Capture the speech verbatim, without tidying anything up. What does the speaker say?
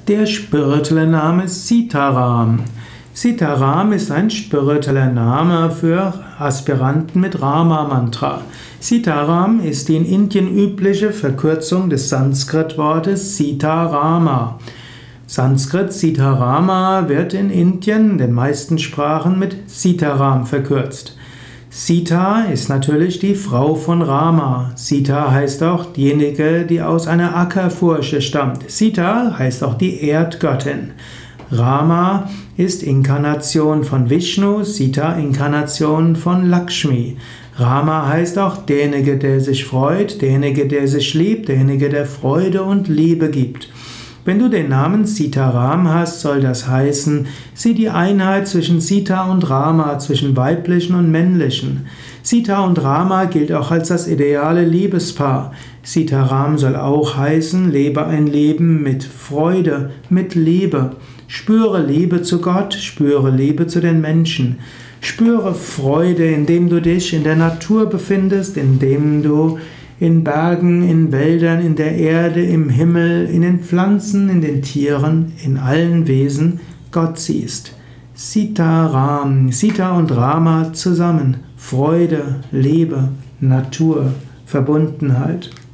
Der spirituelle Name Sitaram. Sitaram ist ein spiritueller Name für Aspiranten mit Rama-Mantra. Sitaram ist die in Indien übliche Verkürzung des Sanskrit-Wortes Sitarama. Sanskrit Sitarama wird in Indien, in den meisten Sprachen, mit Sitaram verkürzt. Sita ist natürlich die Frau von Rama. Sita heißt auch diejenige, die aus einer Ackerfurche stammt. Sita heißt auch die Erdgöttin. Rama ist Inkarnation von Vishnu, Sita Inkarnation von Lakshmi. Rama heißt auch derjenige, der sich freut, derjenige, der sich liebt, derjenige, der Freude und Liebe gibt. Wenn du den Namen Sitaram hast, soll das heißen, sieh die Einheit zwischen Sita und Rama, zwischen weiblichen und männlichen. Sita und Rama gilt auch als das ideale Liebespaar. Sitaram soll auch heißen, lebe ein Leben mit Freude, mit Liebe. Spüre Liebe zu Gott, spüre Liebe zu den Menschen. Spüre Freude, indem du dich in der Natur befindest, indem du in Bergen, in Wäldern, in der Erde, im Himmel, in den Pflanzen, in den Tieren, in allen Wesen Gott siehst. Sitaram, Sita und Rama zusammen. Freude, Liebe, Natur, Verbundenheit.